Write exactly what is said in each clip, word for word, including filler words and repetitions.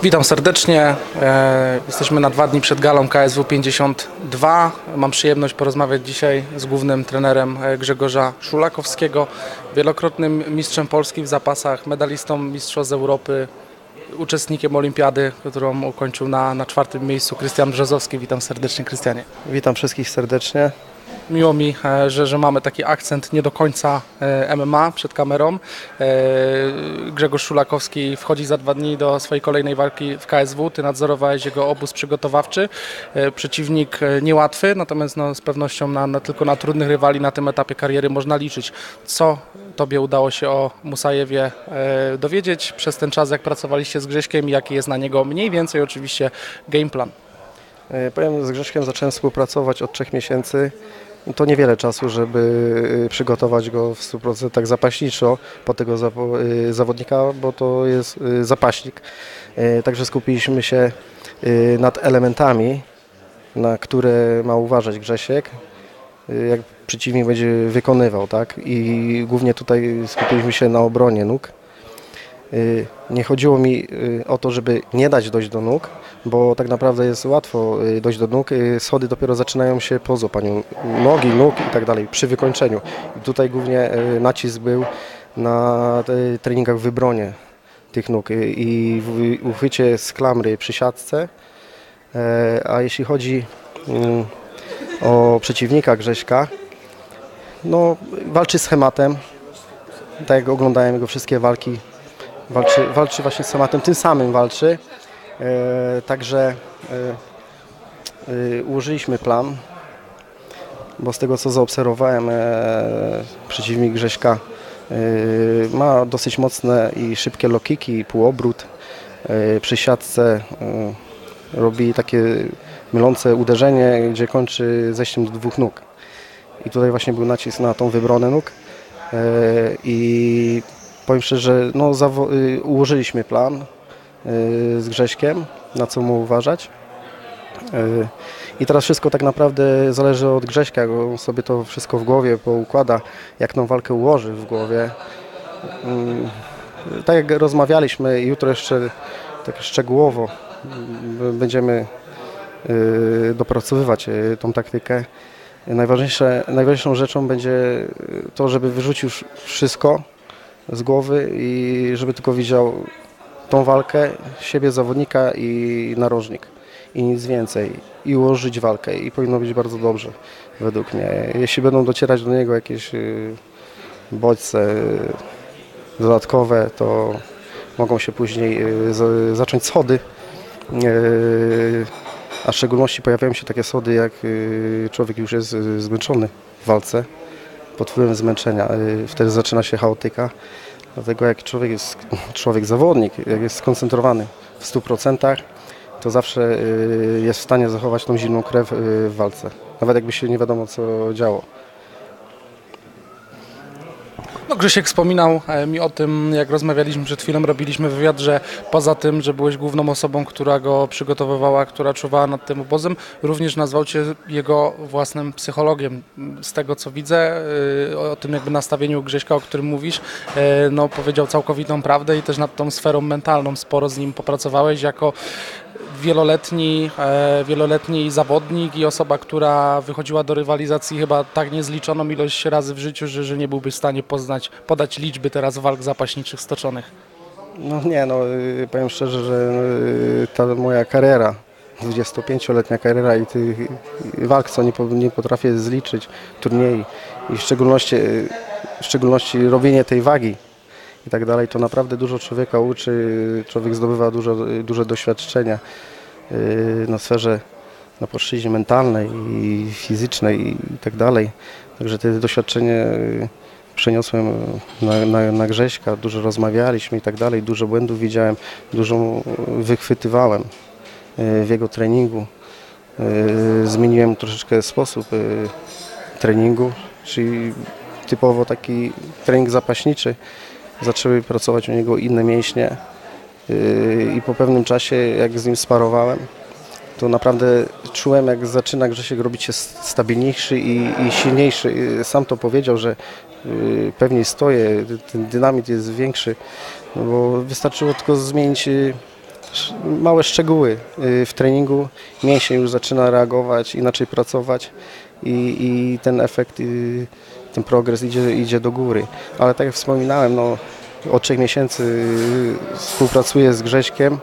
Witam serdecznie. E, jesteśmy na dwa dni przed galą K S W pięćdziesiąt dwa. Mam przyjemność porozmawiać dzisiaj z głównym trenerem Grzegorza Szulakowskiego, wielokrotnym mistrzem Polski w zapasach, medalistą Mistrzostw Europy, uczestnikiem olimpiady, którą ukończył na, na czwartym miejscu, Krystian Brzozowski. Witam serdecznie, Krystianie. Witam wszystkich serdecznie. Miło mi, że, że mamy taki akcent nie do końca M M A przed kamerą. Grzegorz Szulakowski wchodzi za dwa dni do swojej kolejnej walki w K S W. Ty nadzorowałeś jego obóz przygotowawczy. Przeciwnik niełatwy, natomiast no, z pewnością na, na, tylko na trudnych rywali na tym etapie kariery można liczyć. Co tobie udało się o Musajewie dowiedzieć przez ten czas, jak pracowaliście z Grześkiem i jaki jest na niego mniej więcej oczywiście game plan? Powiem, z Grześkiem zacząłem współpracować od trzech miesięcy. To niewiele czasu, żeby przygotować go w stu procentach zapaśniczo pod tego zawodnika, bo to jest zapaśnik. Także skupiliśmy się nad elementami, na które ma uważać Grzesiek, jak przeciwnik będzie wykonywał, tak? I głównie tutaj skupiliśmy się na obronie nóg. Nie chodziło mi o to, żeby nie dać dojść do nóg, bo tak naprawdę jest łatwo dojść do nóg. Schody dopiero zaczynają się po złapaniu nogi, nóg i tak dalej, przy wykończeniu. I tutaj głównie nacisk był na treningach w wybronie tych nóg i w uchwycie z klamry przy siatce. A jeśli chodzi o przeciwnika Grześka, no walczy schematem, tak jak oglądałem jego wszystkie walki. Walczy, walczy właśnie z tematem, tym samym walczy, e, także e, e, ułożyliśmy plan, bo z tego co zaobserwowałem, e, przeciwnik Grześka e, ma dosyć mocne i szybkie low kicki i półobrót, e, przy siatce e, robi takie mylące uderzenie, gdzie kończy zejściem do dwóch nóg i tutaj właśnie był nacisk na tą wybronę nóg e, i powiem szczerze, no, ułożyliśmy plan y, z Grześkiem, na co mu uważać. Y, I teraz wszystko tak naprawdę zależy od Grześka, jak on sobie to wszystko w głowie poukłada, jak tą walkę ułoży w głowie. Y, tak jak rozmawialiśmy, jutro jeszcze tak szczegółowo y, będziemy y, dopracowywać y, tą taktykę. Najważniejsze, najważniejszą rzeczą będzie to, żeby wyrzucił wszystko z głowy i żeby tylko widział tą walkę, siebie, zawodnika i narożnik i nic więcej i ułożyć walkę i powinno być bardzo dobrze według mnie. Jeśli będą docierać do niego jakieś bodźce dodatkowe, to mogą się później zacząć schody, a w szczególności pojawiają się takie schody, jak człowiek już jest zmęczony w walce, pod wpływem zmęczenia. Wtedy zaczyna się chaotyka. Dlatego jak człowiek jest, człowiek zawodnik, jak jest skoncentrowany w stu procentach, to zawsze jest w stanie zachować tą zimną krew w walce. Nawet jakby się nie wiadomo co działo. No, Grzesiek wspominał mi o tym, jak rozmawialiśmy przed chwilą, robiliśmy wywiad, że poza tym, że byłeś główną osobą, która go przygotowywała, która czuwała nad tym obozem, również nazwał cię jego własnym psychologiem. Z tego co widzę, o tym jakby nastawieniu Grześka, o którym mówisz, no powiedział całkowitą prawdę i też nad tą sferą mentalną sporo z nim popracowałeś jako wieloletni, e, wieloletni zawodnik i osoba, która wychodziła do rywalizacji chyba tak niezliczoną ilość razy w życiu, że, że nie byłby w stanie poznać, podać liczby teraz walk zapaśniczych stoczonych. No nie, no powiem szczerze, że ta moja kariera, dwudziestopięcioletnia kariera i tych walk, co nie, nie potrafię zliczyć, turniej i w szczególności, w szczególności robienie tej wagi i tak dalej, to naprawdę dużo człowieka uczy, człowiek zdobywa dużo, duże doświadczenia na sferze, na płaszczyźnie mentalnej i fizycznej i tak dalej. Także te doświadczenie przeniosłem na, na, na Grześka, dużo rozmawialiśmy i tak dalej, dużo błędów widziałem, dużo wychwytywałem w jego treningu. Zmieniłem troszeczkę sposób treningu, czyli typowo taki trening zapaśniczy. Zaczęły pracować u niego inne mięśnie i po pewnym czasie, jak z nim sparowałem, to naprawdę czułem, jak zaczyna Grzesiek robić się stabilniejszy i, i silniejszy. Sam to powiedział, że pewniej stoję, ten dynamit jest większy, no bo wystarczyło tylko zmienić sz- małe szczegóły y, w treningu, mięsień już zaczyna reagować, inaczej pracować i, i ten efekt, y, ten progres idzie, idzie do góry. Ale tak jak wspominałem, no, od trzech miesięcy y, współpracuję z Grześkiem.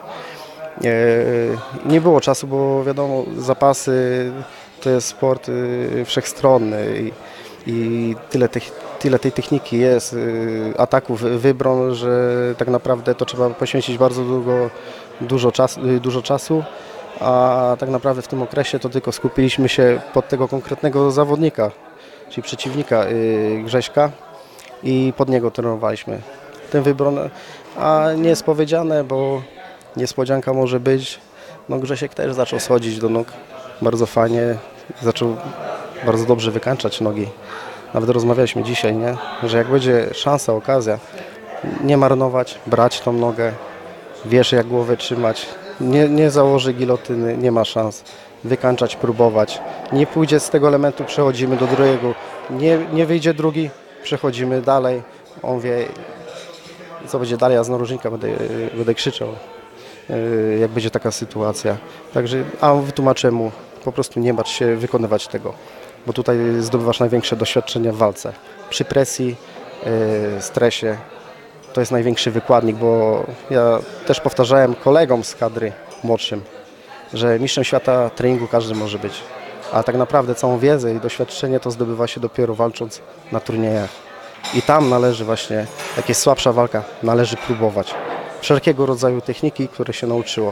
E, Nie było czasu, bo wiadomo, zapasy to jest sport y, wszechstronny i, i tyle, tych, tyle tej techniki jest, y, ataków, wybron, że tak naprawdę to trzeba poświęcić bardzo długo, dużo, czas, y, dużo czasu, a tak naprawdę w tym okresie to tylko skupiliśmy się pod tego konkretnego zawodnika, czyli przeciwnika y, Grześka i pod niego trenowaliśmy. Ten wybron, a nie jest powiedziane, bo niespodzianka może być. No Grzesiek też zaczął schodzić do nóg bardzo fajnie, zaczął bardzo dobrze wykańczać nogi. Nawet rozmawialiśmy dzisiaj, nie? Że jak będzie szansa, okazja, nie marnować, brać tą nogę, wiesz jak głowę trzymać, nie, nie założy gilotyny, nie ma szans. Wykańczać, próbować. Nie pójdzie z tego elementu, przechodzimy do drugiego. Nie, nie wyjdzie drugi, przechodzimy dalej. On wie, co będzie dalej, ja z narożnika będę, będę krzyczał, jak będzie taka sytuacja. Także, a wytłumaczę mu, po prostu nie bać się wykonywać tego, bo tutaj zdobywasz największe doświadczenie w walce. Przy presji, yy, stresie, to jest największy wykładnik, bo ja też powtarzałem kolegom z kadry młodszym, że mistrzem świata treningu każdy może być, a tak naprawdę całą wiedzę i doświadczenie to zdobywa się dopiero walcząc na turniejach. I tam należy właśnie, jak jest słabsza walka, należy próbować wszelkiego rodzaju techniki, które się nauczyło.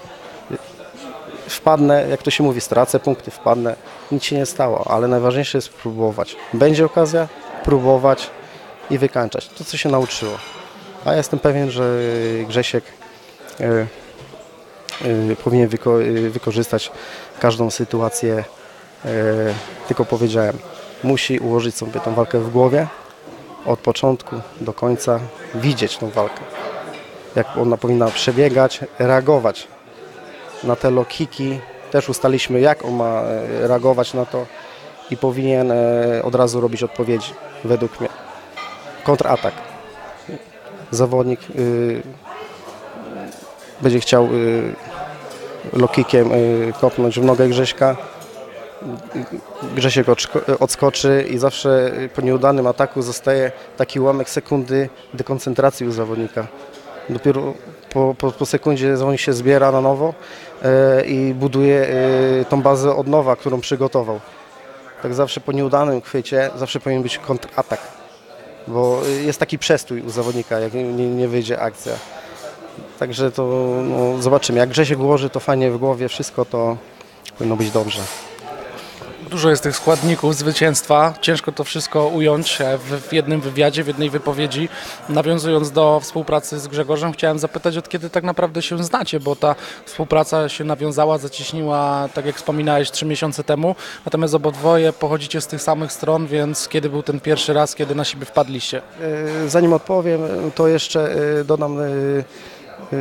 Wpadnę, jak to się mówi, stracę punkty, wpadnę, nic się nie stało, ale najważniejsze jest próbować. Będzie okazja, próbować i wykańczać to, co się nauczyło. A ja jestem pewien, że Grzesiek y, y, powinien wyko y, wykorzystać każdą sytuację, y, tylko powiedziałem, musi ułożyć sobie tą walkę w głowie, od początku do końca widzieć tą walkę. Jak ona powinna przebiegać, reagować na te low kicki. Też ustaliśmy, jak on ma reagować na to i powinien od razu robić odpowiedzi, według mnie. Kontratak. Zawodnik y, będzie chciał y, low kickiem y, kopnąć w nogę Grześka. Grzesiek odskoczy i zawsze po nieudanym ataku zostaje taki ułamek sekundy dekoncentracji u zawodnika. Dopiero po, po, po sekundzie zawodnik się zbiera na nowo e, i buduje e, tą bazę od nowa, którą przygotował. Tak zawsze po nieudanym chwycie zawsze powinien być kontratak, bo jest taki przestój u zawodnika, jak nie, nie wyjdzie akcja. Także to no, zobaczymy. Jak Grzesiek ułoży to fajnie w głowie wszystko, to powinno być dobrze. Dużo jest tych składników zwycięstwa, ciężko to wszystko ująć w, w jednym wywiadzie, w jednej wypowiedzi. Nawiązując do współpracy z Grzegorzem, chciałem zapytać, od kiedy tak naprawdę się znacie, bo ta współpraca się nawiązała, zacieśniła, tak jak wspominałeś, trzy miesiące temu, natomiast obydwoje pochodzicie z tych samych stron, więc kiedy był ten pierwszy raz, kiedy na siebie wpadliście? E, Zanim odpowiem, to jeszcze e, dodam e, e,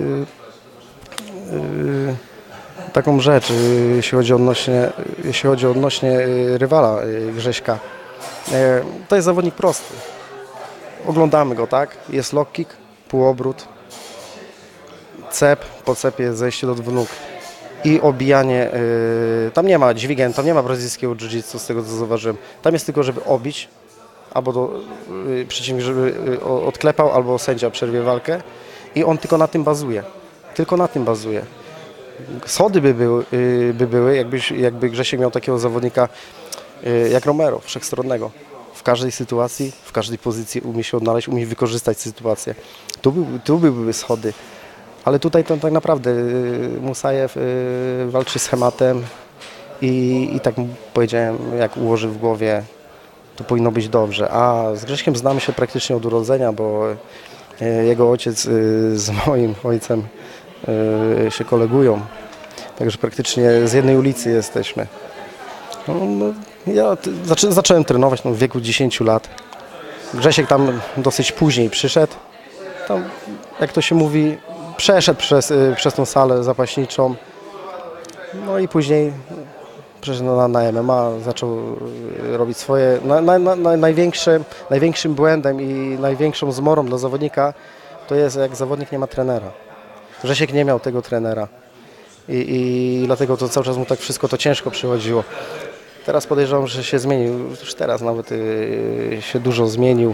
e, taką rzecz, y, jeśli chodzi odnośnie, jeśli chodzi odnośnie y, rywala y, Grześka. E, To jest zawodnik prosty. Oglądamy go, tak? Jest lock kick, półobrót, cep, po cepie zejście do dwóch nóg i obijanie. y, Tam nie ma dźwigiem, tam nie ma brazylijskiego jiu-jitsu, z tego co zauważyłem. Tam jest tylko, żeby obić, albo do, y, przeciwnik, żeby y, o- odklepał, albo sędzia przerwie walkę i on tylko na tym bazuje. Tylko na tym bazuje. Schody by były, y, by były jakbyś, jakby Grzesiek miał takiego zawodnika y, jak Romero, wszechstronnego. W każdej sytuacji, w każdej pozycji umie się odnaleźć, umie wykorzystać sytuację. Tu, był, tu by były schody, ale tutaj to tak naprawdę y, Musajew y, walczy schematem i, i tak mu powiedziałem, jak ułoży w głowie, to powinno być dobrze. A z Grześkiem znamy się praktycznie od urodzenia, bo y, jego ojciec y, z moim ojcem y, się kolegują. Także praktycznie z jednej ulicy jesteśmy. No, no, ja ty, zaczę, zacząłem trenować no, w wieku dziesięciu lat. Grzesiek tam dosyć później przyszedł. Tam, jak to się mówi, przeszedł przez, y, przez tą salę zapaśniczą. No i później przeszedł na, na M M A, zaczął y, robić swoje. Na, na, na, największym, największym błędem i największą zmorą dla zawodnika to jest, jak zawodnik nie ma trenera. Grzesiek nie miał tego trenera i, i dlatego to cały czas mu tak wszystko to ciężko przychodziło. Teraz podejrzewam, że się zmienił, już teraz nawet y, się dużo zmienił,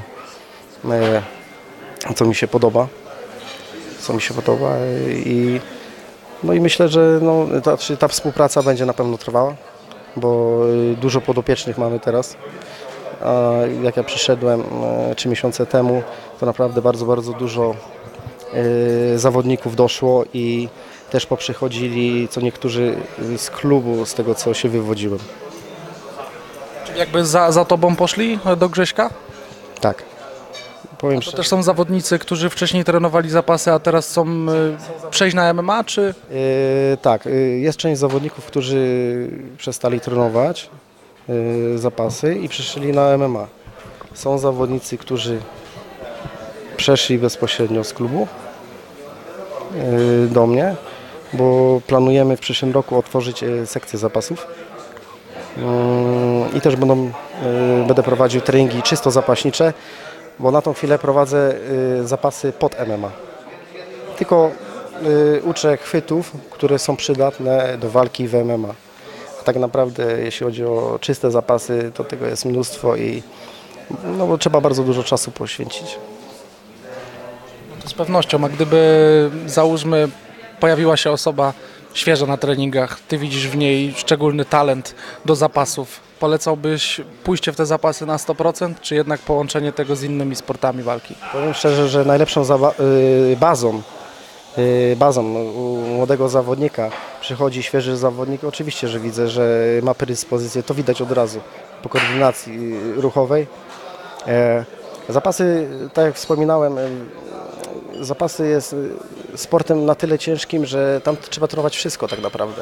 y, co mi się podoba, co mi się podoba i, no i myślę, że no, ta, ta współpraca będzie na pewno trwała, bo y, dużo podopiecznych mamy teraz. A jak ja przyszedłem y, trzy miesiące temu, to naprawdę bardzo, bardzo dużo y, zawodników doszło i też poprzychodzili co niektórzy z klubu, z tego co się wywodziłem. Jakby za, za tobą poszli do Grześka? Tak. Powiem To szczerze. też są zawodnicy, którzy wcześniej trenowali zapasy, a teraz chcą y, przejść na M M A, czy? Yy, tak, yy, jest część zawodników, którzy przestali trenować yy, zapasy i przeszli na M M A. Są zawodnicy, którzy przeszli bezpośrednio z klubu yy, do mnie, bo planujemy w przyszłym roku otworzyć yy, sekcję zapasów. Yy, I też będą, yy, będę prowadził treningi czysto zapaśnicze, bo na tą chwilę prowadzę yy, zapasy pod M M A. Tylko y, uczę chwytów, które są przydatne do walki w M M A. Tak naprawdę jeśli chodzi o czyste zapasy, to tego jest mnóstwo i no, bo trzeba bardzo dużo czasu poświęcić. To z pewnością, a gdyby załóżmy pojawiła się osoba świeża na treningach, ty widzisz w niej szczególny talent do zapasów, polecałbyś pójście w te zapasy na sto procent, czy jednak połączenie tego z innymi sportami walki? Powiem szczerze, że najlepszą zaba- y, bazą y, bazą u młodego zawodnika przychodzi świeży zawodnik. Oczywiście, że widzę, że ma predyspozycję, to widać od razu po koordynacji ruchowej. E, zapasy, tak jak wspominałem, e, zapasy jest e, sportem na tyle ciężkim, że tam trzeba trenować wszystko tak naprawdę.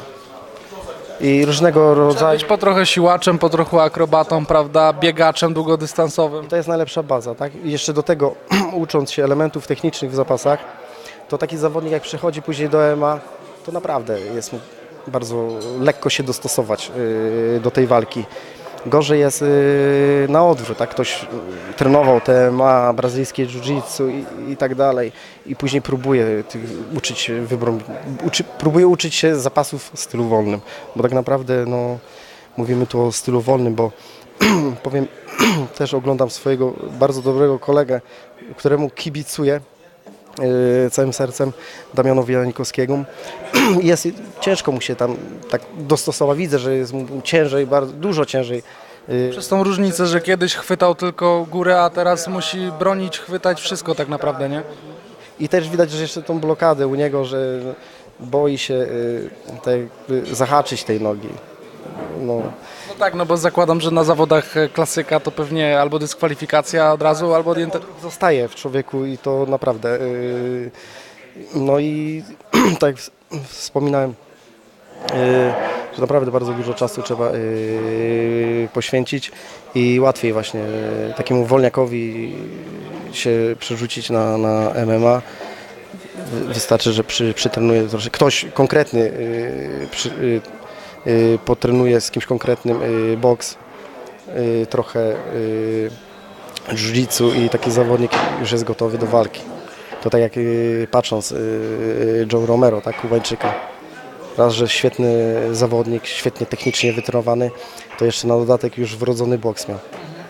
I różnego Trzeba rodzaju... być po trochę siłaczem, po trochę akrobatą, prawda, biegaczem długodystansowym. To jest najlepsza baza, tak? I jeszcze do tego ucząc się elementów technicznych w zapasach, to taki zawodnik jak przychodzi później do M M A, to naprawdę jest mu bardzo lekko się dostosować yy, do tej walki. Gorzej jest yy, na odwrót, tak? Ktoś yy, trenował te M M A, brazylijskie jiu-jitsu i, i tak dalej i później próbuje tych, uczyć się wybrom, uczy, próbuje uczyć się zapasów w stylu wolnym, bo tak naprawdę no, mówimy tu o stylu wolnym, bo powiem, też oglądam swojego bardzo dobrego kolegę, któremu kibicuję yy, całym sercem, Damianowi Janikowskiemu. Jest, ciężko mu się tam tak dostosować. Widzę, że jest mu ciężej, bardzo, dużo ciężej. Yy, Przez tą różnicę, że kiedyś chwytał tylko górę, a teraz musi bronić, chwytać wszystko tak naprawdę, nie? I też widać, że jeszcze tą blokadę u niego, że boi się yy, tak jakby zahaczyć tej nogi. No. No tak, no bo zakładam, że na zawodach e, klasyka to pewnie albo dyskwalifikacja od razu, albo odjęte. Zostaje w człowieku i to naprawdę. Yy, no i tak jak wspominałem, yy, że naprawdę bardzo dużo czasu trzeba yy, poświęcić i łatwiej właśnie yy, takiemu wolniakowi się przerzucić na, na M M A. Wy- Wystarczy, że przy, przytrenuje troszkę ktoś konkretny, yy, przy, yy, yy, potrenuje z kimś konkretnym yy, boks, yy, trochę yy, jiu-jitsu i taki zawodnik już jest gotowy do walki. To tak jak yy, patrząc yy, Joe Romero, tak, Kubańczyka. Raz, że świetny zawodnik, świetnie technicznie wytrenowany, to jeszcze na dodatek już wrodzony boks miał.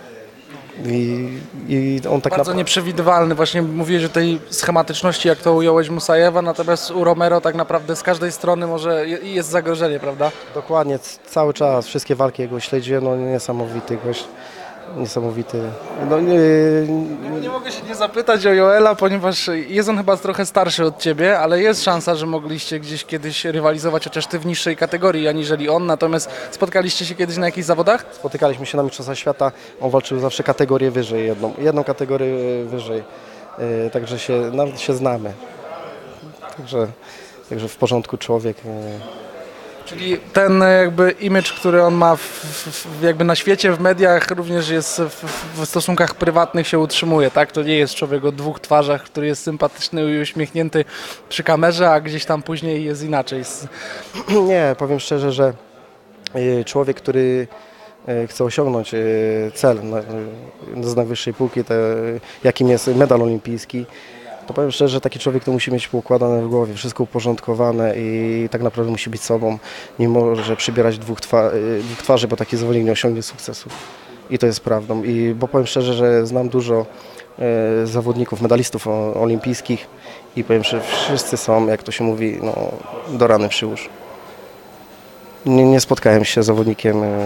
I, i on tak Bardzo naprawdę... nieprzewidywalny. Właśnie mówiłeś o tej schematyczności, jak to ująłeś Musajewa, natomiast u Romero tak naprawdę z każdej strony może je- jest zagrożenie, prawda? Dokładnie, c- cały czas, wszystkie walki jego śledziłem, no niesamowity gość, niesamowity. No, nie, Nie mogę się nie zapytać o Joela, ponieważ jest on chyba trochę starszy od ciebie, ale jest szansa, że mogliście gdzieś kiedyś rywalizować, chociaż ty w niższej kategorii, aniżeli on. Natomiast spotkaliście się kiedyś na jakichś zawodach? spotykaliśmy się na Mistrzostwach Świata, on walczył zawsze kategorię wyżej, jedną, jedną kategorię wyżej, yy, także się, nawet się znamy. Także, także w porządku człowiek. Yy. Czyli ten e, jakby image, który on ma w, w, jakby na świecie, w mediach, również jest w, w stosunkach prywatnych się utrzymuje, tak? To nie jest człowiek o dwóch twarzach, który jest sympatyczny i uśmiechnięty przy kamerze, a gdzieś tam później jest inaczej. S- Nie, powiem szczerze, że y, człowiek, który y, chce osiągnąć y, cel na- y, z najwyższej półki, te, jakim jest medal olimpijski, to powiem szczerze, że taki człowiek to musi mieć poukładane w głowie, wszystko uporządkowane i tak naprawdę musi być sobą. Nie może przybierać dwóch, twa dwóch twarzy, bo taki zawodnik nie osiągnie sukcesu. I to jest prawdą. I bo powiem szczerze, że znam dużo e, zawodników, medalistów o, olimpijskich i powiem, że wszyscy są, jak to się mówi, no, do rany przyłóż. Nie, nie spotkałem się z zawodnikiem e,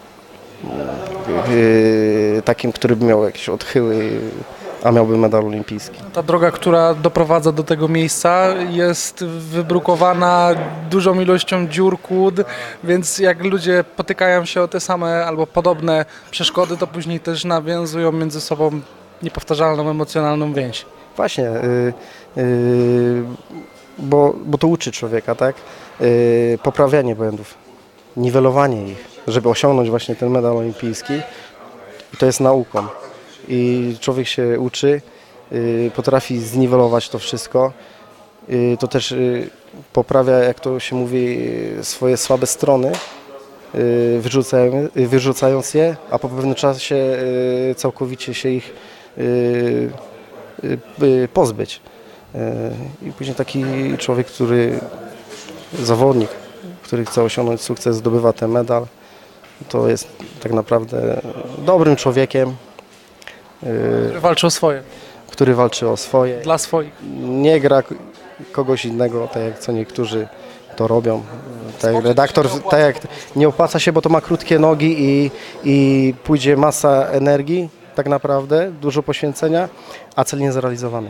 e, takim, który by miał jakieś odchyły, a miałby medal olimpijski. Ta droga, która doprowadza do tego miejsca, jest wybrukowana dużą ilością dziur, kłód, więc jak ludzie potykają się o te same albo podobne przeszkody, to później też nawiązują między sobą niepowtarzalną, emocjonalną więź. Właśnie, yy, yy, bo, bo to uczy człowieka, tak? Yy, poprawianie błędów, niwelowanie ich, żeby osiągnąć właśnie ten medal olimpijski. To jest nauką i człowiek się uczy, yy, potrafi zniwelować to wszystko. Yy, to też yy, poprawia, jak to się mówi, yy, swoje słabe strony, yy, wyrzucając, yy, wyrzucając je, a po pewnym czasie yy, całkowicie się ich yy, pozbyć. I później taki człowiek, który, zawodnik, który chce osiągnąć sukces, zdobywa ten medal, to jest tak naprawdę dobrym człowiekiem, Który walczy o swoje, który walczy o swoje. dla swoich. Nie gra kogoś innego, tak jak co niektórzy to robią. Tak jak redaktor, tak jak nie opłaca się, bo to ma krótkie nogi i, i pójdzie masa energii, tak naprawdę, dużo poświęcenia, a cel nie zrealizowany.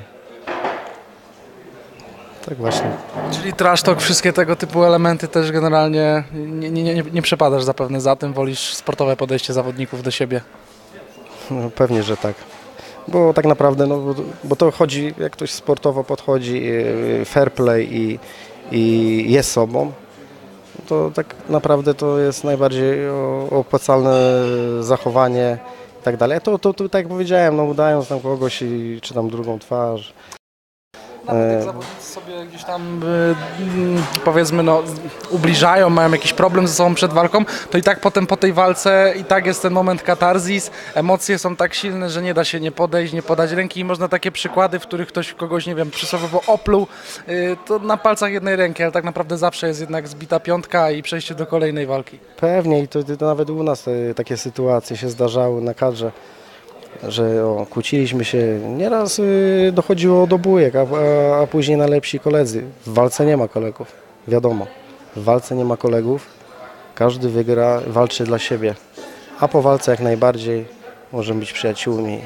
Tak właśnie. Czyli trash talk, wszystkie tego typu elementy też generalnie nie, nie, nie, nie przepadasz zapewne za tym, wolisz sportowe podejście zawodników do siebie. No, pewnie, że tak. Bo tak naprawdę, no, bo, bo to chodzi, jak ktoś sportowo podchodzi, fair play i, i jest sobą, to tak naprawdę to jest najbardziej opłacalne zachowanie i tak dalej. To, to, to tak jak powiedziałem, no, udając tam kogoś i, czy tam drugą twarz. Nawet jak zawodnicy sobie gdzieś tam y, powiedzmy no, ubliżają, mają jakiś problem ze sobą przed walką, to i tak potem po tej walce i tak jest ten moment katarzis, emocje są tak silne, że nie da się nie podejść, nie podać ręki i można takie przykłady, w których ktoś kogoś, nie wiem, przysłowiowo opluł, y, to na palcach jednej ręki, ale tak naprawdę zawsze jest jednak zbita piątka i przejście do kolejnej walki. Pewnie i to, to nawet u nas te, takie sytuacje się zdarzały na kadrze, że o, kłóciliśmy się, nieraz y, dochodziło do bujek, a, a, a później najlepsi koledzy. W walce nie ma kolegów, wiadomo. W walce nie ma kolegów, każdy wygra, walczy dla siebie. A po walce jak najbardziej możemy być przyjaciółmi.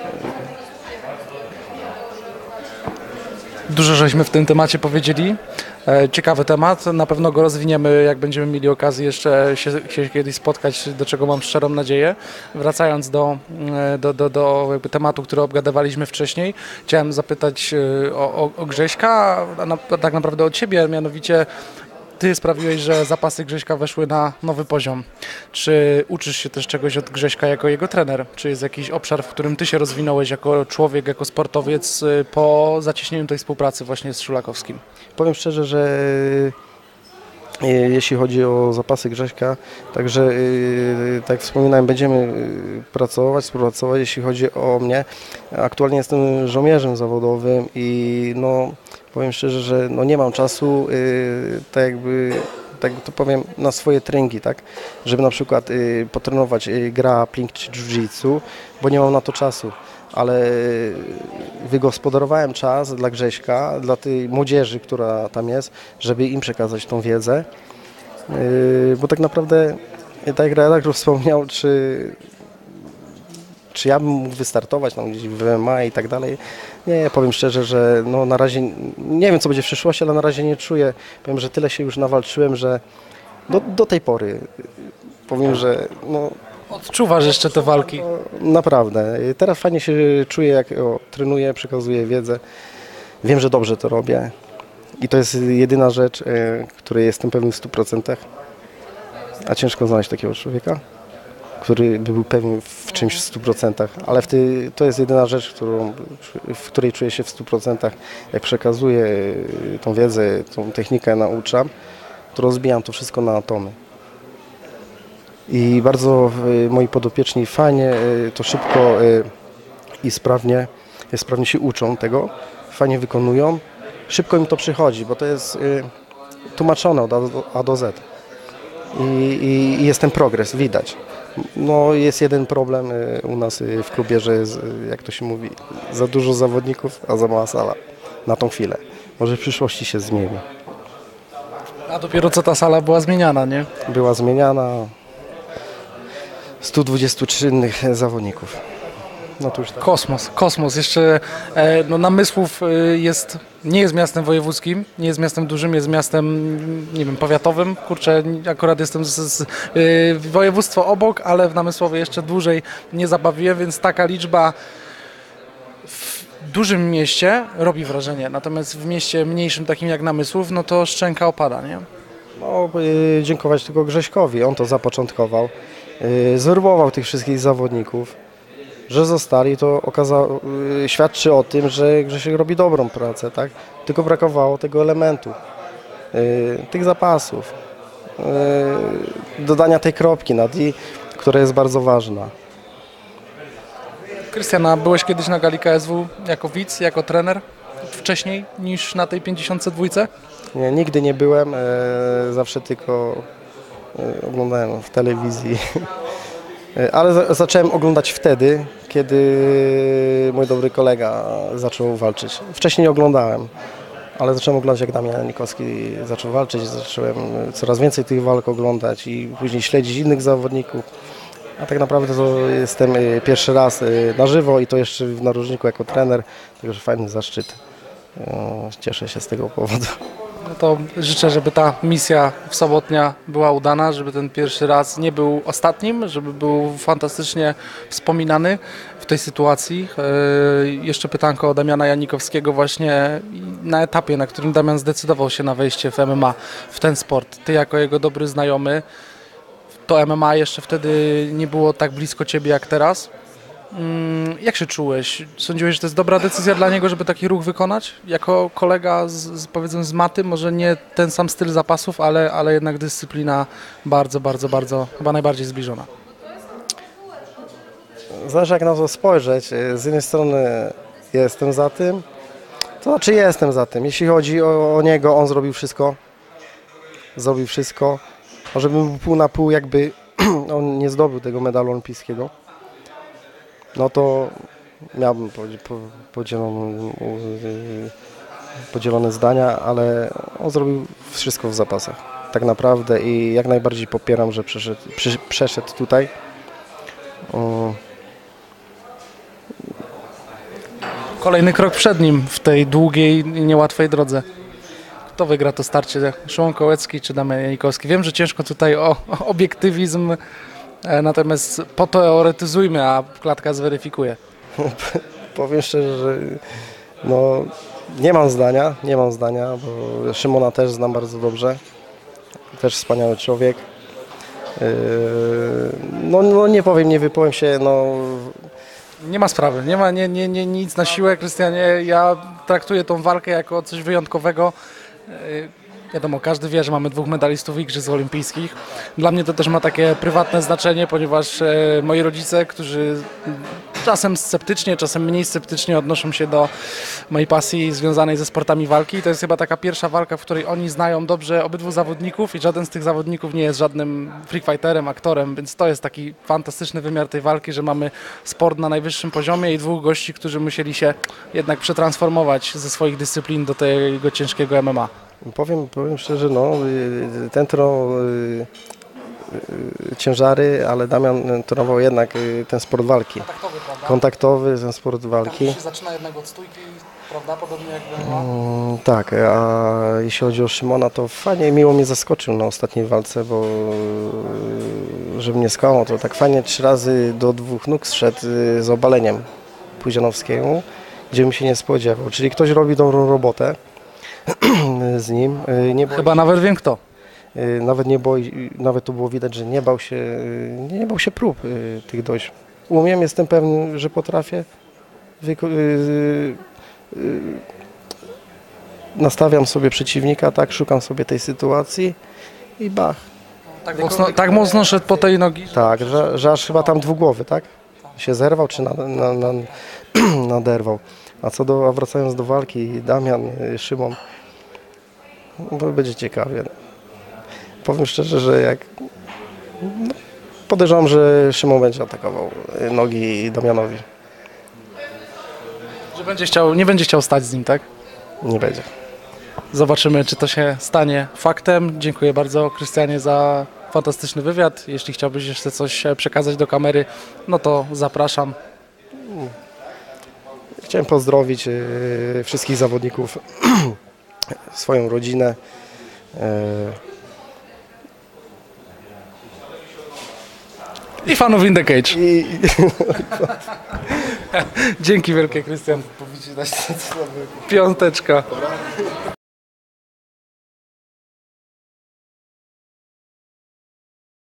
Dużo żeśmy w tym temacie powiedzieli. E, Ciekawy temat, na pewno go rozwiniemy, jak będziemy mieli okazję jeszcze się, się kiedyś spotkać, do czego mam szczerą nadzieję. Wracając do, e, do, do, do jakby tematu, który obgadywaliśmy wcześniej, chciałem zapytać e, o, o, o Grześka, a na, tak naprawdę o Ciebie, mianowicie Ty sprawiłeś, że zapasy Grześka weszły na nowy poziom. Czy uczysz się też czegoś od Grześka jako jego trener? Czy jest jakiś obszar, w którym Ty się rozwinąłeś jako człowiek, jako sportowiec y, po zacieśnieniu tej współpracy właśnie z Szulakowskim? Powiem szczerze, że y, jeśli chodzi o zapasy Grześka, także y, tak jak wspominałem, będziemy y, pracować, współpracować, jeśli chodzi o mnie. Aktualnie jestem żołnierzem zawodowym i no, powiem szczerze, że no, nie mam czasu, y, tak jakby, tak to powiem, na swoje treningi, tak? Żeby na przykład y, potrenować y, grappling czy jiu-jitsu, bo nie mam na to czasu. Ale wygospodarowałem czas dla Grześka, dla tej młodzieży, która tam jest, żeby im przekazać tą wiedzę, yy, bo tak naprawdę, tak jak redaktor wspomniał, czy, czy ja bym mógł wystartować tam gdzieś w M M A i tak dalej, nie, powiem szczerze, że no na razie, nie wiem co będzie w przyszłości, ale na razie nie czuję, powiem, że tyle się już nawalczyłem, że do, do tej pory powiem, że no, Odczuwasz jeszcze te walki? naprawdę. Teraz fajnie się czuję, jak o, trenuję, przekazuję wiedzę. Wiem, że dobrze to robię. I to jest jedyna rzecz, e, której jestem pewny w stu procentach. A ciężko znaleźć takiego człowieka, który by był pewien w czymś w stu procentach. Ale w ty, to jest jedyna rzecz, którą, w której czuję się w stu procentach. Jak przekazuję tą wiedzę, tą technikę nauczam, to rozbijam to wszystko na atomy. I bardzo y, moi podopieczni fajnie, y, to szybko y, i sprawnie, y, sprawnie się uczą tego. fajnie wykonują, szybko im to przychodzi, bo to jest y, tłumaczone od A do, A do Z. I, i, I jest ten progres, widać. No jest jeden problem y, u nas y, w klubie, że jest, y, jak to się mówi, za dużo zawodników, a za mała sala na tą chwilę. Może w przyszłości się zmieni. A dopiero co ta sala była zmieniana, nie? Była zmieniana stu dwudziestu trzy innych zawodników. No to już tak. Kosmos, kosmos. Jeszcze e, no, Namysłów e, jest, nie jest miastem wojewódzkim, nie jest miastem dużym, jest miastem, nie wiem, powiatowym. Kurczę, akurat jestem z, z e, województwo obok, ale w Namysłowie jeszcze dłużej nie zabawiłem, więc taka liczba w dużym mieście robi wrażenie. Natomiast w mieście mniejszym, takim jak Namysłów, no to szczęka opada, nie? No, y, dziękować tylko Grześkowi, on to zapoczątkował, y, zorbował tych wszystkich zawodników, że zostali, to okazało, y, świadczy o tym, że Grzesiek robi dobrą pracę, tak? Tylko brakowało tego elementu, y, tych zapasów, y, dodania tej kropki nad i, która jest bardzo ważna. Krystiana, byłeś kiedyś na gali K S W jako widz, jako trener? Wcześniej niż na tej pięćdziesiątce dwa? Nie, nigdy nie byłem, e, zawsze tylko e, oglądałem w telewizji, E, ale za, zacząłem oglądać wtedy, kiedy mój dobry kolega zaczął walczyć. Wcześniej nie oglądałem, ale zacząłem oglądać, jak Damian Janikowski zaczął walczyć, zacząłem coraz więcej tych walk oglądać i później śledzić innych zawodników. A tak naprawdę to jestem e, pierwszy raz e, na żywo i to jeszcze w narożniku jako trener, także fajny zaszczyt. E, Cieszę się z tego powodu. No to życzę, żeby ta misja w sobotnia była udana, żeby ten pierwszy raz nie był ostatnim, żeby był fantastycznie wspominany w tej sytuacji. Yy, jeszcze pytanko o Damiana Janikowskiego właśnie na etapie, na którym Damian zdecydował się na wejście w M M A, w ten sport. Ty jako jego dobry znajomy, to M M A jeszcze wtedy nie było tak blisko ciebie jak teraz. Jak się czułeś? Sądziłeś, że to jest dobra decyzja dla niego, żeby taki ruch wykonać? Jako kolega z, z, powiedzmy z maty, może nie ten sam styl zapasów, ale, ale jednak dyscyplina bardzo, bardzo, bardzo, chyba najbardziej zbliżona. Zależy, jak na to spojrzeć. Z jednej strony jestem za tym, to znaczy jestem za tym. Jeśli chodzi o, o niego, on zrobił wszystko. Zrobił wszystko. Może bym był pół na pół, jakby on nie zdobył tego medalu olimpijskiego. No to miałbym podzielone, podzielone zdania, ale on zrobił wszystko w zapasach. Tak naprawdę i jak najbardziej popieram, że przeszedł, przy, przeszedł tutaj. O. Kolejny krok przed nim w tej długiej i niełatwej drodze. Kto wygra to starcie? Szymon Kołecki czy Damian Janikowski? Wiem, że ciężko tutaj o, o obiektywizm, natomiast poteoretyzujmy, a klatka zweryfikuje. Powiem szczerze, że no, nie mam zdania, nie mam zdania, bo Szymona też znam bardzo dobrze. Też wspaniały człowiek. Yy, no, no nie powiem, nie wypowiem się, no. Nie ma sprawy, nie ma nie, nie, nie, nic na siłę, Krystianie. Ja traktuję tą walkę jako coś wyjątkowego. Yy, Wiadomo, każdy wie, że mamy dwóch medalistów Igrzysk Olimpijskich. Dla mnie to też ma takie prywatne znaczenie, ponieważ e, moi rodzice, którzy czasem sceptycznie, czasem mniej sceptycznie odnoszą się do mojej pasji związanej ze sportami walki. To jest chyba taka pierwsza walka, w której oni znają dobrze obydwu zawodników i żaden z tych zawodników nie jest żadnym freakfighterem, aktorem, więc to jest taki fantastyczny wymiar tej walki, że mamy sport na najwyższym poziomie i dwóch gości, którzy musieli się jednak przetransformować ze swoich dyscyplin do tego ciężkiego M M A. Powiem, powiem szczerze, no, ten trenował ciężary, ale Damian trenował jednak ten sport walki. Kontaktowy, prawda? Kontaktowy, ten sport walki. Tam się zaczyna jednak od stójki, prawda? Podobnie jak w M M A. Mm, tak, a jeśli chodzi o Szymona, to fajnie, miło mnie zaskoczył na ostatniej walce, bo żeby mnie skłamał, to tak fajnie trzy razy do dwóch nóg zszedł z obaleniem Puzianowskiemu, gdzie bym się nie spodziewał. Czyli ktoś robi dobrą robotę z nim. Nie boi, Chyba nawet wiem kto. nawet nie boi, nawet to było widać, że nie bał się, nie bał się prób tych dojść. Umiem, jestem pewny, że potrafię. Wyko- nastawiam sobie przeciwnika, tak, szukam sobie tej sytuacji i bach. Tak mocno, tak mocno szedł po tej nogi. Tak, że, że aż chyba tam dwugłowy, tak? Się zerwał czy na, na, na, naderwał. A co do, a wracając do walki, Damian, y, Szymon, no, to będzie ciekawie. Powiem szczerze, że jak no, podejrzewam, że Szymon będzie atakował y, nogi Damianowi. Że będzie chciał, nie będzie chciał stać z nim, tak? Nie będzie. Zobaczymy, czy to się stanie faktem. Dziękuję bardzo, Krystianie, za fantastyczny wywiad. Jeśli chciałbyś jeszcze coś e, przekazać do kamery, no to zapraszam. Chciałem pozdrowić y, wszystkich zawodników, swoją rodzinę. y, I fanów In The Cage. I, Dzięki wielkie, Krystian. Piąteczka.